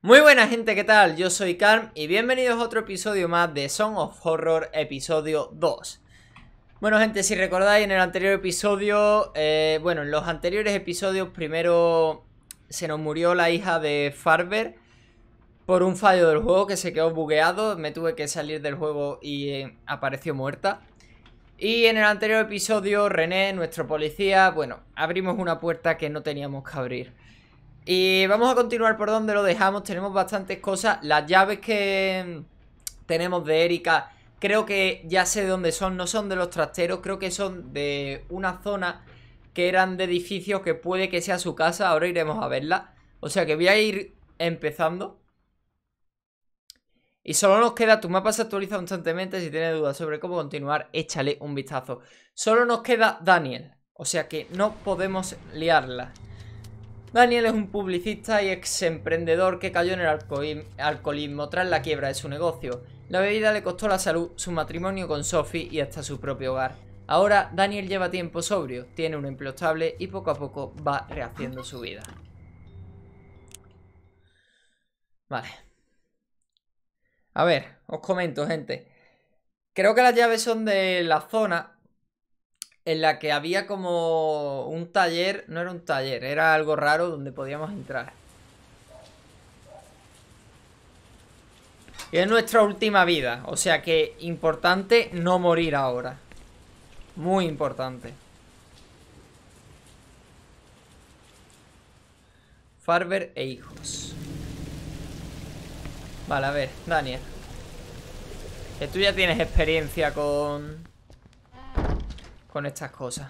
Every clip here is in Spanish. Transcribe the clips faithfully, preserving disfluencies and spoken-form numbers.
Muy buena gente, ¿qué tal? Yo soy Carm y bienvenidos a otro episodio más de Song of Horror, episodio dos. Bueno gente, si recordáis en el anterior episodio, eh, bueno, en los anteriores episodios primero se nos murió la hija de Farber por un fallo del juego que se quedó bugueado, me tuve que salir del juego y eh, apareció muerta. Y en el anterior episodio René, nuestro policía, bueno, abrimos una puerta que no teníamos que abrir. Y vamos a continuar por donde lo dejamos. Tenemos bastantes cosas. Las llaves que tenemos de Erika, creo que ya sé de dónde son. No son de los trasteros, creo que son de una zona que eran de edificios que puede que sea su casa. Ahora iremos a verla. O sea que voy a ir empezando. Y solo nos queda, tu mapa se actualiza constantemente. Si tienes dudas sobre cómo continuar, échale un vistazo. Solo nos queda Daniel, o sea que no podemos liarla. Daniel es un publicista y ex emprendedor que cayó en el alcoholismo tras la quiebra de su negocio. La bebida le costó la salud, su matrimonio con Sophie y hasta su propio hogar. Ahora Daniel lleva tiempo sobrio, tiene un empleo estable y poco a poco va rehaciendo su vida. Vale. A ver, os comento, gente. Creo que las llaves son de la zona en la que había como un taller. No era un taller, era algo raro donde podíamos entrar. Y es nuestra última vida, o sea que importante no morir ahora. Muy importante. Farber e hijos. Vale, a ver, Daniel, que tú ya tienes experiencia con Con estas cosas.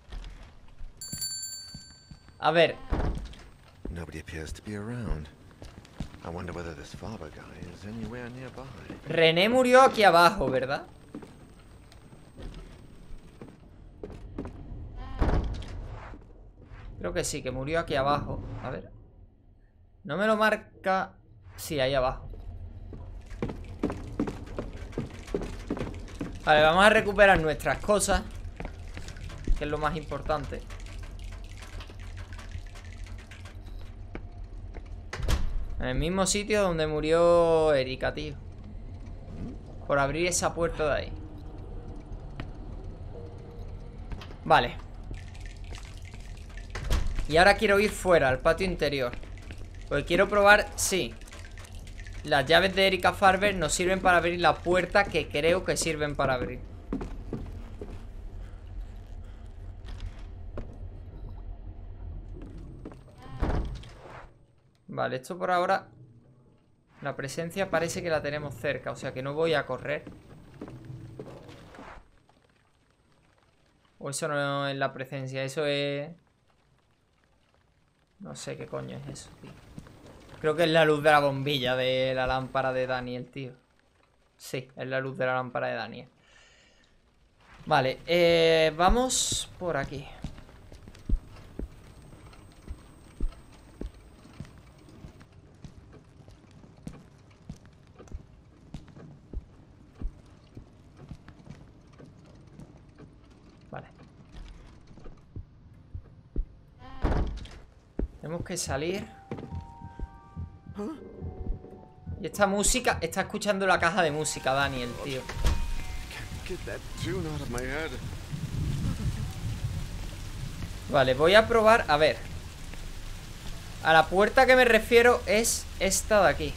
A ver. René murió aquí abajo, ¿verdad? Creo que sí, que murió aquí abajo. A ver. No me lo marca. Sí, ahí abajo. Vale, vamos a recuperar nuestras cosas, que es lo más importante. En el mismo sitio donde murió Erika, tío. Por abrir esa puerta de ahí. Vale. Y ahora quiero ir fuera, al patio interior. Porque quiero probar, sí, las llaves de Erika Farber nos sirven para abrir la puerta que creo que sirven para abrir. Vale, esto por ahora. La presencia parece que la tenemos cerca, o sea que no voy a correr. O eso no es la presencia, eso es... No sé qué coño es eso, tío. Creo que es la luz de la bombilla de la lámpara de Daniel, tío. Sí, es la luz de la lámpara de Daniel. Vale, eh, vamos por aquí. Vale. Tenemos que salir. Y esta música, está escuchando la caja de música, Daniel, tío. Vale, voy a probar, a ver. A la puerta que me refiero es esta de aquí.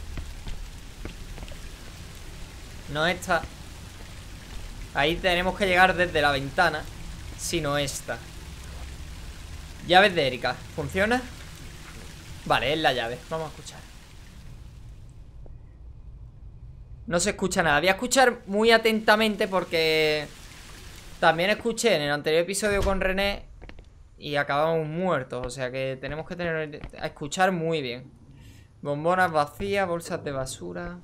No esta. Ahí tenemos que llegar desde la ventana, sino esta. Llaves de Erika, ¿funciona? Vale, es la llave, vamos a escuchar. No se escucha nada. Voy a escuchar muy atentamente porque también escuché en el anterior episodio con René y acabamos muertos, o sea que tenemos que tener a escuchar muy bien. Bombonas vacías, bolsas de basura,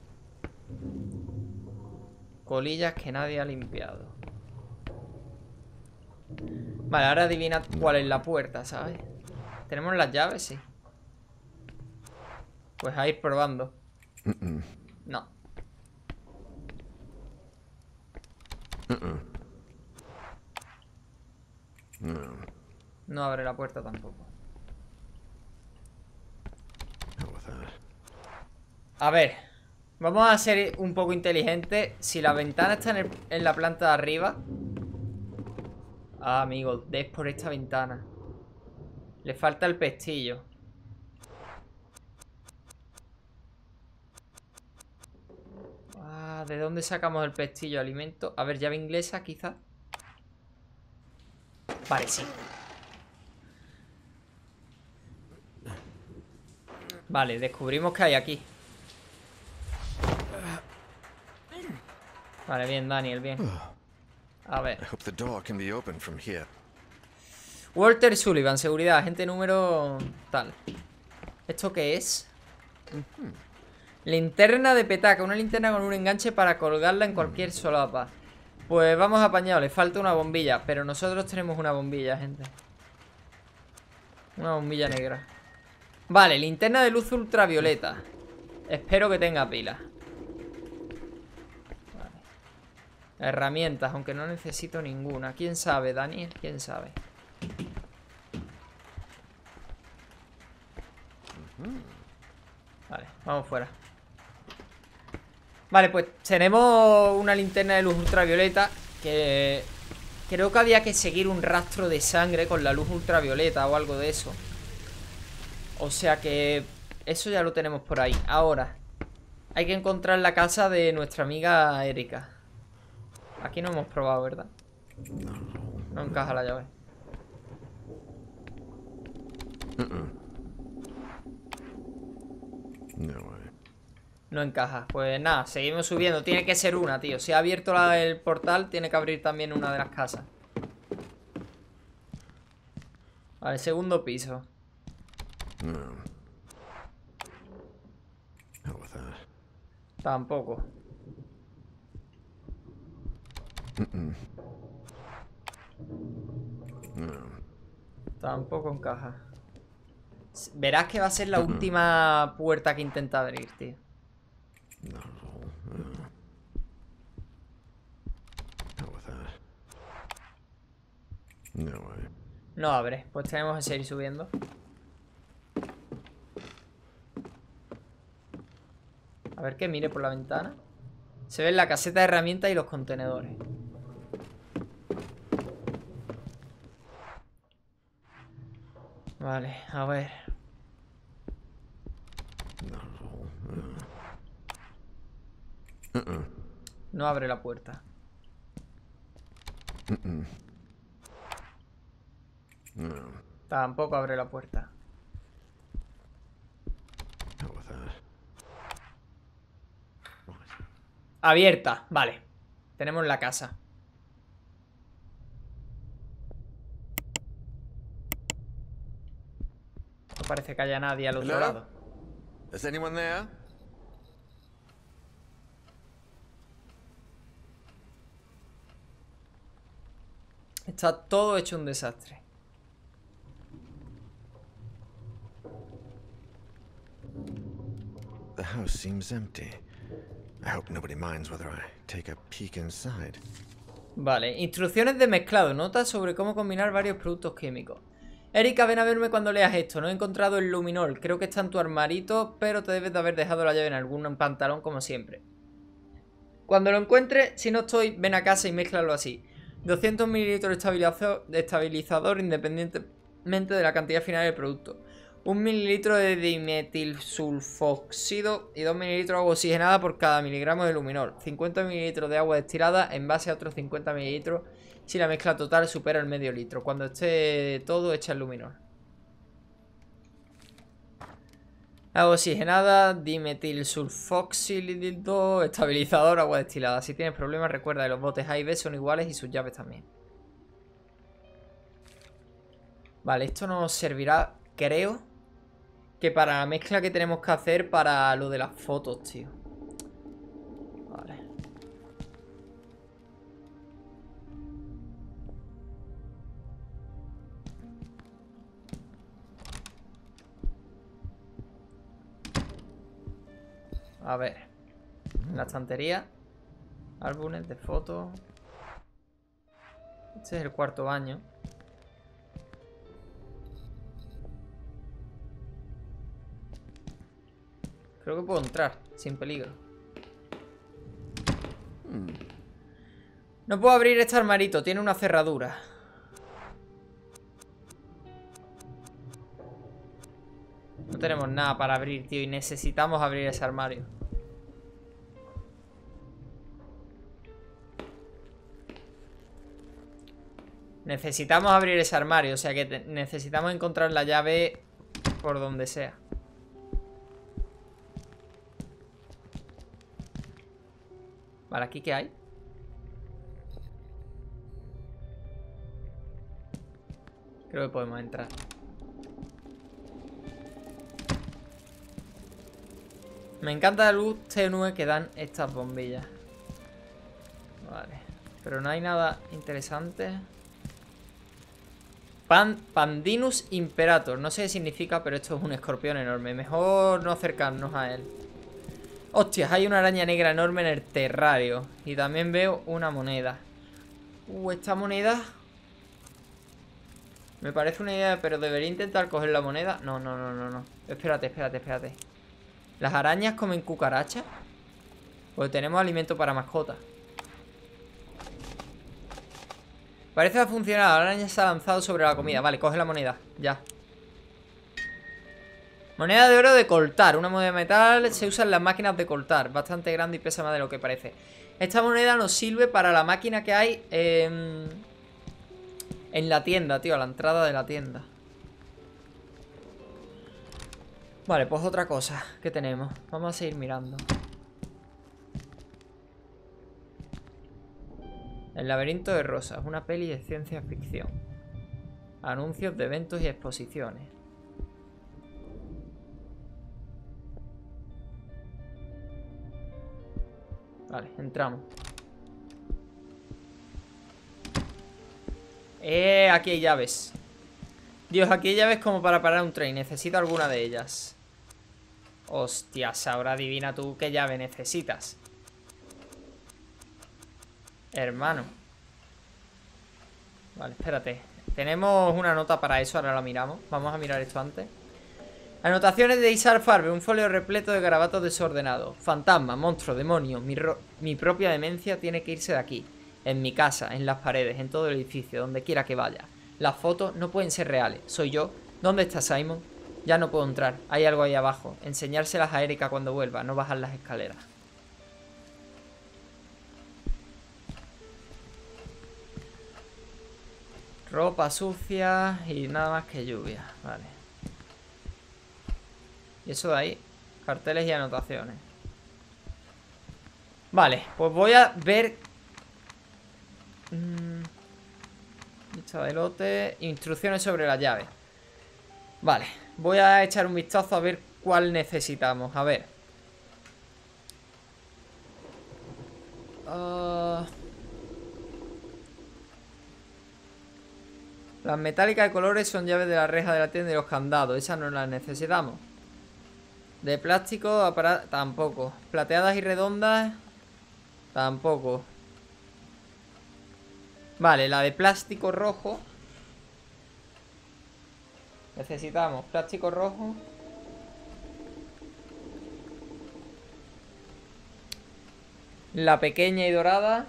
colillas que nadie ha limpiado. Vale, ahora adivina cuál es la puerta, ¿sabes? ¿Tenemos las llaves? Sí. Pues a ir probando. No. No abre la puerta tampoco. A ver, vamos a ser un poco inteligentes. Si la ventana está en, el, en la planta de arriba. Ah, amigo, es por esta ventana. Le falta el pestillo. Ah, ¿de dónde sacamos el pestillo? Alimento. A ver, llave inglesa, quizá. Vale, sí. Vale, descubrimos que hay aquí. Vale, bien, Daniel, bien. A ver. Walter Sullivan, seguridad, agente número tal. ¿Esto qué es? Linterna de petaca, una linterna con un enganche para colgarla en cualquier solapa. Pues vamos apañados, le falta una bombilla. Pero nosotros tenemos una bombilla, gente. Una bombilla negra. Vale, linterna de luz ultravioleta. Espero que tenga pila. Vale. Herramientas, aunque no necesito ninguna. ¿Quién sabe, Daniel? ¿Quién sabe? Vale, vamos fuera. Vale, pues tenemos una linterna de luz ultravioleta. Que creo que había que seguir un rastro de sangre con la luz ultravioleta o algo de eso. O sea que eso ya lo tenemos por ahí. Ahora hay que encontrar la casa de nuestra amiga Erika. Aquí no hemos probado, ¿verdad? No encaja la llave. No encaja. Pues nada, seguimos subiendo. Tiene que ser una, tío. Si ha abierto la, el portal, tiene que abrir también una de las casas. Vale, segundo piso. Tampoco. Tampoco encaja. Verás que va a ser la última puerta que intenta abrir, tío. No abre. Pues tenemos que seguir subiendo. A ver que mire por la ventana. Se ve la caseta de herramientas y los contenedores. Vale, a ver. No abre la puerta. Tampoco abre la puerta. Abierta, vale. Tenemos la casa. No parece que haya nadie al otro lado. ¿Is anyone there? Está todo hecho un desastre. The house seems empty. I hope nobody minds whether I take a peek inside. Vale, instrucciones de mezclado. Notas sobre cómo combinar varios productos químicos. Erika, ven a verme cuando leas esto. No he encontrado el luminol. Creo que está en tu armarito, pero te debes de haber dejado la llave en algún pantalón como siempre. Cuando lo encuentres, si no estoy, ven a casa y mézclalo así. doscientos mililitros de estabilizador, de estabilizador independientemente de la cantidad final del producto. un mililitro de dimetilsulfoxido y dos mililitros de agua oxigenada por cada miligramo de luminol. cincuenta mililitros de agua destilada en base a otros cincuenta mililitros si la mezcla total supera el medio litro. Cuando esté todo, echa el luminol. Agua oxigenada, dimetilsulfoxido, estabilizador, agua destilada. Si tienes problemas, recuerda que los botes A y B son iguales y sus llaves también. Vale, esto nos servirá, creo, que para la mezcla que tenemos que hacer para lo de las fotos, tío. Vale. A ver. En la estantería. Álbumes de fotos. Este es el cuarto baño. Creo Creo que puedo entrar sin peligro. No puedo abrir este armarito, tiene una cerradura. No tenemos nada para abrir, tío, y necesitamos abrir ese armario. Necesitamos abrir ese armario, o sea que necesitamos encontrar la llave por donde sea. Vale, ¿aquí qué hay? Creo que podemos entrar. Me encanta la luz tenue que dan estas bombillas. Vale. Pero no hay nada interesante. Pan, Pandinus Imperator. No sé qué significa, pero esto es un escorpión enorme. Mejor no acercarnos a él. Hostias, hay una araña negra enorme en el terrario. Y también veo una moneda. Uh, esta moneda... Me parece una idea, pero debería intentar coger la moneda. No, no, no, no, no. Espérate, espérate, espérate. ¿Las arañas comen cucarachas? Pues tenemos alimento para mascotas. Parece que ha funcionado. La araña se ha lanzado sobre la comida. Vale, coge la moneda. Ya. Moneda de oro de coltar. Una moneda de metal se usa en las máquinas de coltar. Bastante grande y pesa más de lo que parece. Esta moneda nos sirve para la máquina que hay en, en la tienda, tío. A la entrada de la tienda. Vale, pues otra cosa. ¿Qué tenemos? Vamos a seguir mirando. El laberinto de rosas. Una peli de ciencia ficción. Anuncios de eventos y exposiciones. Vale, entramos. Eh, aquí hay llaves. Dios, aquí hay llaves como para parar un tren. Necesito alguna de ellas. Hostias, ahora adivina tú qué llave necesitas. Hermano. Vale, espérate. Tenemos una nota para eso, ahora la miramos. Vamos a mirar esto antes. Anotaciones de Isar Farbe, un folio repleto de garabatos desordenados. Fantasma, monstruo, demonio, mi, mi propia demencia tiene que irse de aquí. En mi casa, en las paredes, en todo el edificio, donde quiera que vaya. Las fotos no pueden ser reales. ¿Soy yo? ¿Dónde está Simon? Ya no puedo entrar. Hay algo ahí abajo. Enseñárselas a Erika cuando vuelva, no bajar las escaleras. Ropa sucia y nada más que lluvia. Vale. Y eso de ahí, carteles y anotaciones. Vale, pues voy a ver. Mmm, lista de lote. Instrucciones sobre la llave. Vale, voy a echar un vistazo a ver cuál necesitamos. A ver. Uh... Las metálicas de colores son llaves de la reja de la tienda y los candados. Esas no las necesitamos. De plástico, aparato, tampoco. Plateadas y redondas, tampoco. Vale, la de plástico rojo. Necesitamos plástico rojo. La pequeña y dorada.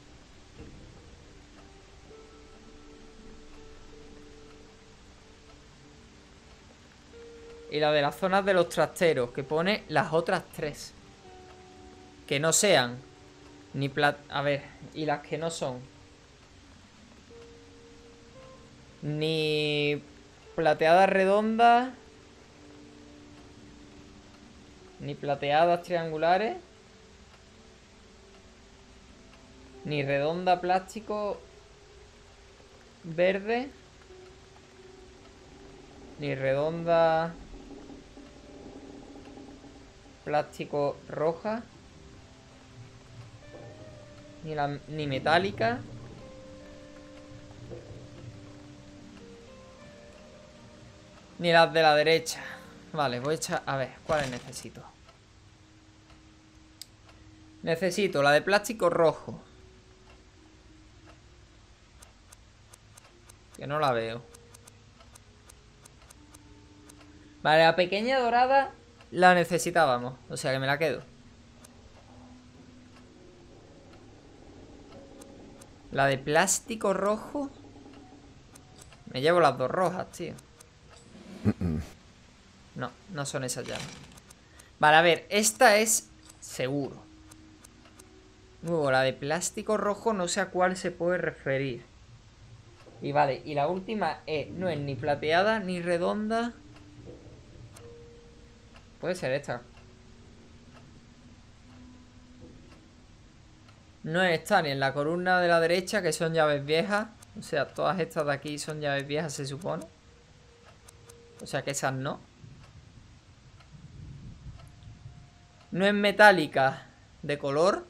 Y la de las zonas de los trasteros, que pone las otras tres. Que no sean ni plat... A ver, y las que no son ni plateadas redondas, ni plateadas triangulares, ni redonda plástico verde, ni redonda plástico roja, ni, la, ni metálica, ni las de la derecha. Vale, voy a echar... A ver, ¿cuáles necesito? Necesito la de plástico rojo, que no la veo. Vale, la pequeña dorada la necesitábamos. O sea que me la quedo. La de plástico rojo. Me llevo las dos rojas, tío. No, no son esas llaves. Vale, a ver, esta es seguro. Luego, la de plástico rojo no sé a cuál se puede referir. Y vale, y la última es, no es ni plateada ni redonda. Puede ser esta. No está ni en la columna de la derecha, que son llaves viejas. O sea, todas estas de aquí son llaves viejas, se supone. O sea que esas no. No es metálica de color.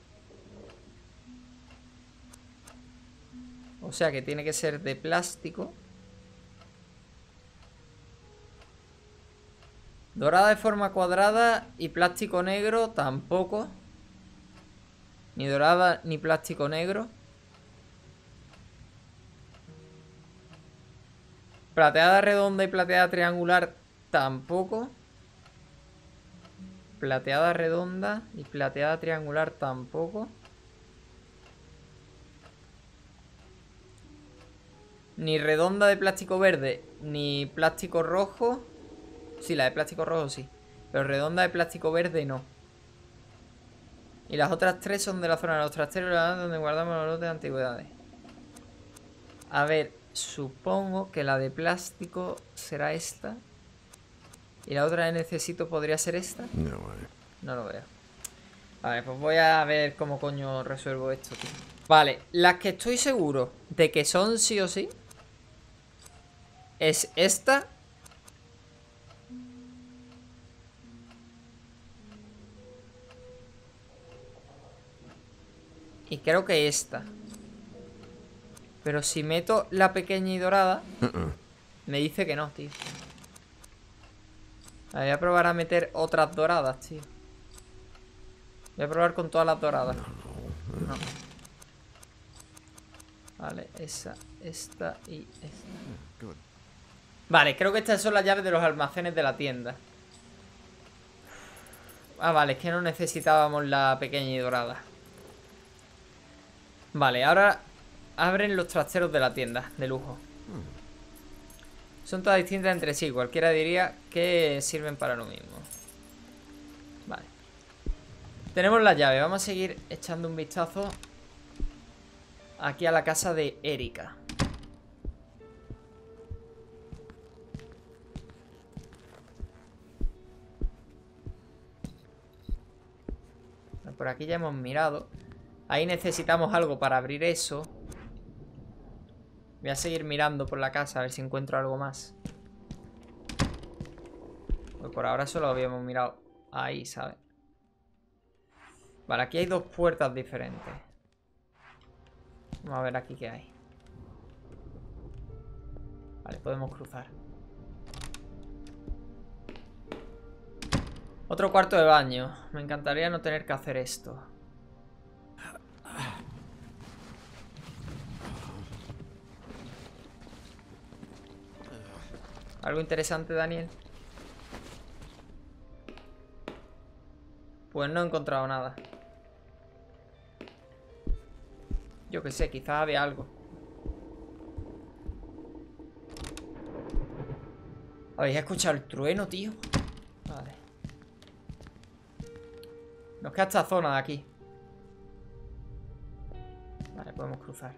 O sea que tiene que ser de plástico. Dorada de forma cuadrada y plástico negro tampoco. Ni dorada ni plástico negro. Plateada redonda y plateada triangular tampoco. Plateada redonda y plateada triangular tampoco. Ni redonda de plástico verde, ni plástico rojo. Sí, la de plástico rojo sí. Pero redonda de plástico verde no. Y las otras tres son de la zona de los trasteros, donde guardamos los lotes de antigüedades. A ver, supongo que la de plástico será esta. Y la otra de necesito podría ser esta. No way. No lo veo. Vale, pues voy a ver cómo coño resuelvo esto, tío. Vale, las que estoy seguro de que son sí o sí es esta. Y creo que esta. Pero si meto la pequeña y dorada, Uh-uh. me dice que no, tío. Voy a probar a meter otras doradas, tío. Voy a probar con todas las doradas. No. Vale, esa, esta y esta. Vale, creo que estas son las llaves de los almacenes de la tienda. Ah, vale, es que no necesitábamos la pequeña y dorada. Vale, ahora abren los trasteros de la tienda de lujo. Son todas distintas entre sí. Cualquiera diría que sirven para lo mismo. Vale. Tenemos la llave. Vamos a seguir echando un vistazo aquí a la casa de Erika. Por aquí ya hemos mirado. Ahí necesitamos algo para abrir eso. Voy a seguir mirando por la casa a ver si encuentro algo más. Pues por ahora solo habíamos mirado ahí, ¿sabes? Vale, aquí hay dos puertas diferentes. Vamos a ver aquí qué hay. Vale, podemos cruzar. Otro cuarto de baño. Me encantaría no tener que hacer esto. ¿Algo interesante, Daniel? Pues no he encontrado nada. Yo qué sé, quizás había algo. ¿Habéis escuchado el trueno, tío? Vale. Nos queda esta zona de aquí. Vale, podemos cruzar.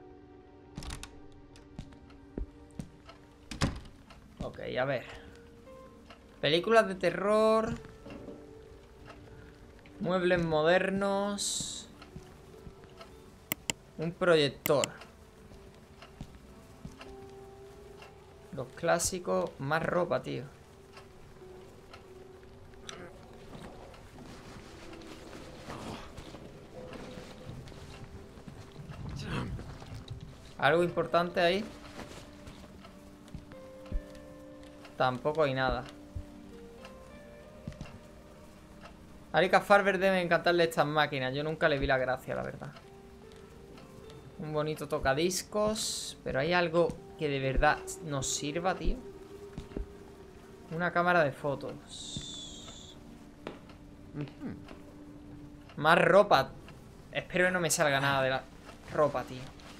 Ok, a ver. Películas de terror. Muebles modernos. Un proyector. Los clásicos. Más ropa, tío. ¿Algo importante ahí? Tampoco hay nada. A Erika Farber debe encantarle estas máquinas. Yo nunca le vi la gracia, la verdad. Un bonito tocadiscos. Pero hay algo que de verdad nos sirva, tío. Una cámara de fotos. Más ropa. Espero que no me salga nada de la ropa, tío.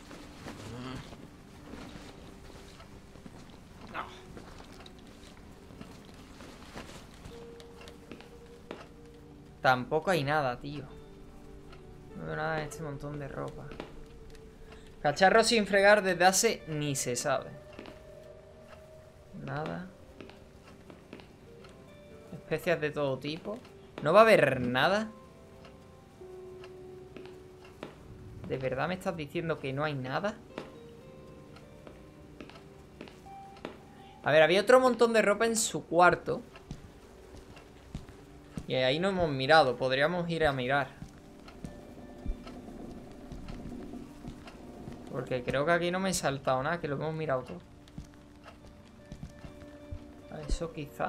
Tampoco hay nada, tío. No veo nada en este montón de ropa. Cacharro sin fregar desde hace ni se sabe. Nada. Especias de todo tipo. ¿No va a haber nada? ¿De verdad me estás diciendo que no hay nada? A ver, había otro montón de ropa en su cuarto. Y ahí no hemos mirado. Podríamos ir a mirar. Porque creo que aquí no me he saltado nada. Que lo hemos mirado todo. A eso quizá.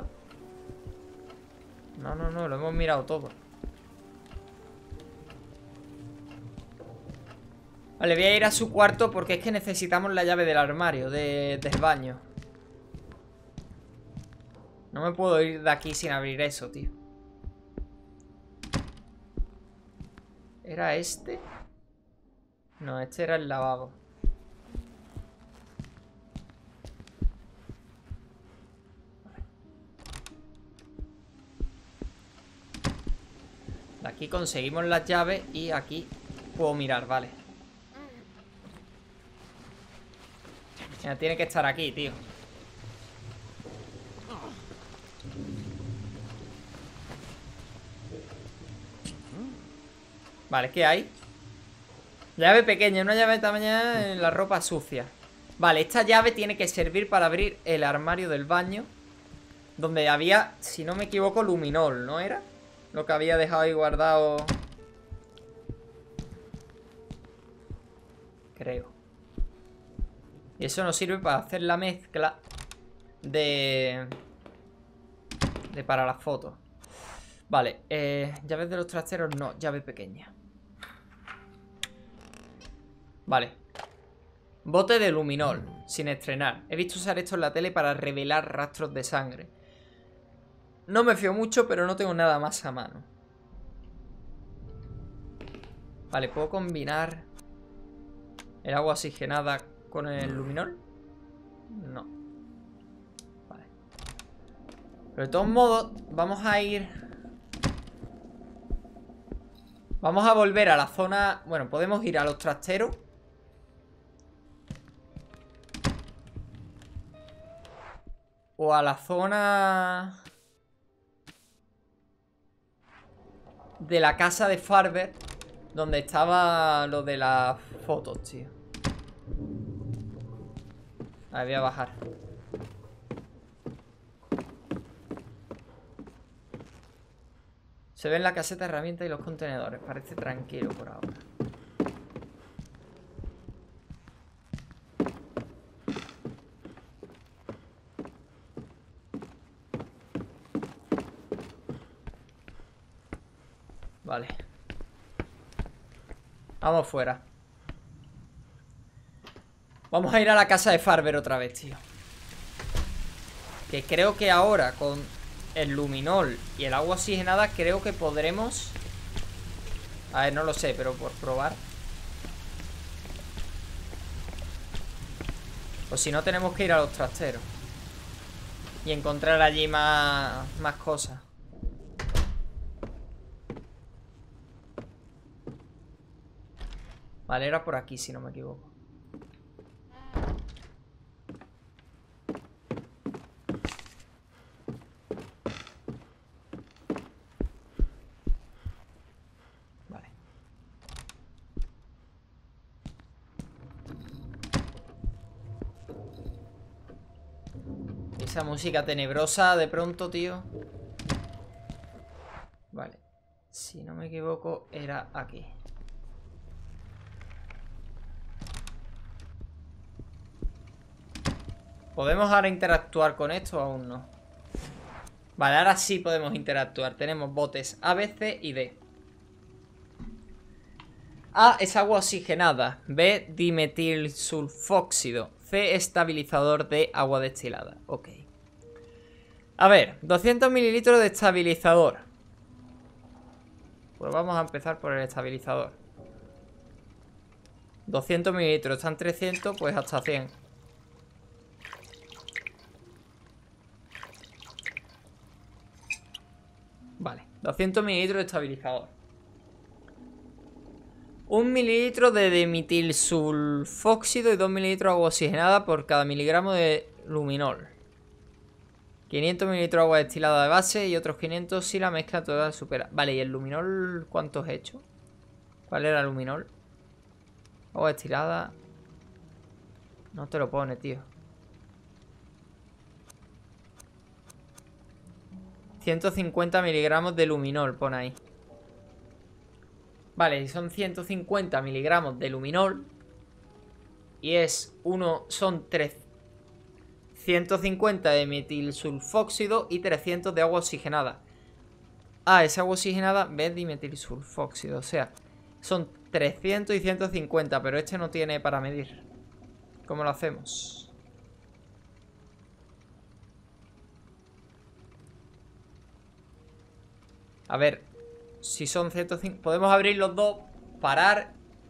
No, no, no. Lo hemos mirado todo. Vale, voy a ir a su cuarto porque es que necesitamos la llave del armario, de, del baño. No me puedo ir de aquí sin abrir eso, tío. ¿Era este? No, este era el lavabo. De aquí conseguimos las llaves y aquí puedo mirar, vale. Ya tiene que estar aquí, tío. Vale, ¿qué hay? Llave pequeña, una llave de tamaño en la ropa sucia. Vale, esta llave tiene que servir para abrir el armario del baño. Donde había, si no me equivoco, luminol, ¿no era? Lo que había dejado ahí guardado. Creo. Y eso nos sirve para hacer la mezcla de... De para las fotos. Vale, eh, llaves de los trasteros no, llave pequeña. Vale. Bote de luminol, sin estrenar. He visto usar esto en la tele para revelar rastros de sangre. No me fío mucho, pero no tengo nada más a mano. Vale, ¿puedo combinar el agua oxigenada con el luminol? No. Vale. Pero de todos modos, vamos a ir... Vamos a volver a la zona... Bueno, podemos ir a los trasteros. O a la zona... de la casa de Farber. Donde estaba lo de las fotos, tío. A ver, voy a bajar. Se ven la caseta de herramientas y los contenedores. Parece tranquilo por ahora. Vale. Vamos fuera. Vamos a ir a la casa de Farber otra vez, tío. Que creo que ahora con el luminol y el agua oxigenada creo que podremos... A ver, no lo sé, pero por probar. O si no, tenemos que ir a los trasteros y encontrar allí más, más cosas. Vale, era por aquí, si no me equivoco. Vale. Esa música tenebrosa de pronto, tío. Vale. Si no me equivoco, era aquí. ¿Podemos ahora interactuar con esto o aún no? Vale, ahora sí podemos interactuar. Tenemos botes A, B, C y D. A es agua oxigenada. B, dimetilsulfóxido. C, estabilizador de agua destilada. Ok. A ver, doscientos mililitros de estabilizador. Pues vamos a empezar por el estabilizador. doscientos mililitros, están trescientos, pues hasta cien. Vale, doscientos mililitros de estabilizador. Un mililitro de dimetilsulfóxido y dos mililitros de agua oxigenada por cada miligramo de luminol. quinientos mililitros de agua destilada de base y otros quinientos si la mezcla total supera. Vale, ¿y el luminol cuántos he hecho? ¿Cuál era el luminol? Agua destilada. No te lo pone, tío. ciento cincuenta miligramos de luminol, pone ahí. Vale, y son ciento cincuenta miligramos de luminol. Y es uno, son tres. ciento cincuenta de metilsulfóxido y trescientos de agua oxigenada. Ah, esa agua oxigenada ve dimetilsulfóxido. O sea, son trescientos y ciento cincuenta, pero este no tiene para medir. ¿Cómo lo hacemos? A ver, si son ciento cincuenta... Podemos abrir los dos, parar.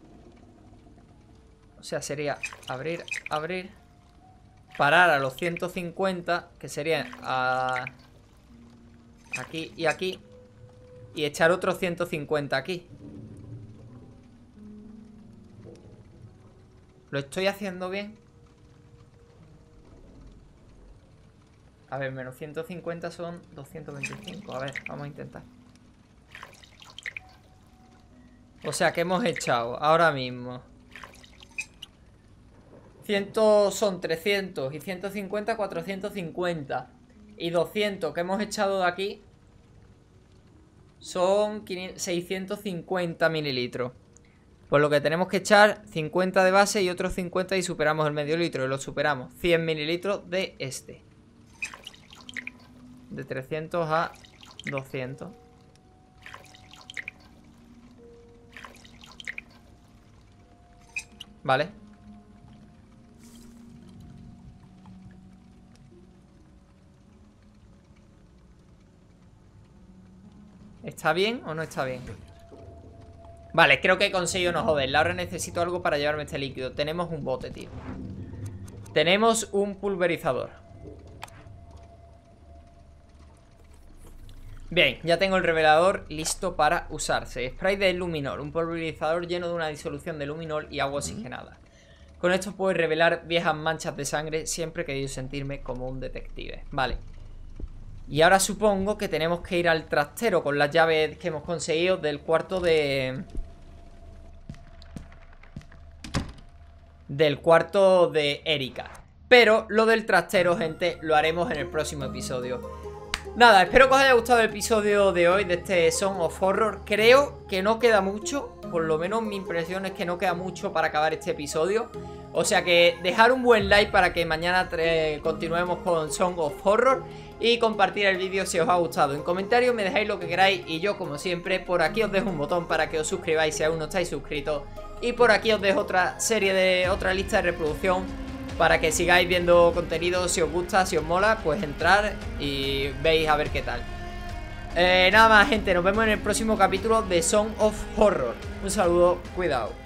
O sea, sería abrir, abrir... Parar a los ciento cincuenta, que serían a... aquí y aquí. Y echar otros ciento cincuenta aquí. ¿Lo estoy haciendo bien? A ver, menos ciento cincuenta son doscientos veinticinco. A ver, vamos a intentar. O sea, que hemos echado ahora mismo cien son trescientos y ciento cincuenta, cuatrocientos cincuenta. Y doscientos que hemos echado de aquí son seiscientos cincuenta mililitros. Pues lo que tenemos que echar, cincuenta de base y otros cincuenta y superamos el medio litro. Y lo superamos, cien mililitros de este. De trescientos a doscientos. Vale. ¿Está bien o no está bien? Vale, creo que he conseguido no joderla. Ahora necesito algo para llevarme este líquido. Tenemos un bote, tío. Tenemos un pulverizador. Bien, ya tengo el revelador listo para usarse. Spray de luminol, un pulverizador lleno de una disolución de luminol y agua oxigenada. Con esto puedo revelar viejas manchas de sangre siempre que he querido sentirme como un detective. Vale. Y ahora supongo que tenemos que ir al trastero con las llaves que hemos conseguido del cuarto de... Del cuarto de Erika. Pero lo del trastero, gente, lo haremos en el próximo episodio. Nada, espero que os haya gustado el episodio de hoy de este Song of Horror. Creo que no queda mucho, por lo menos mi impresión es que no queda mucho para acabar este episodio. O sea que dejar un buen like para que mañana continuemos con Song of Horror. Y compartir el vídeo si os ha gustado. En comentarios me dejáis lo que queráis. Y yo, como siempre, por aquí os dejo un botón para que os suscribáis si aún no estáis suscritos. Y por aquí os dejo otra serie de... otra lista de reproducción para que sigáis viendo contenido. Si os gusta, si os mola, pues entrar y veis a ver qué tal. eh, Nada más, gente, nos vemos en el próximo capítulo de Song of Horror. Un saludo, cuidado.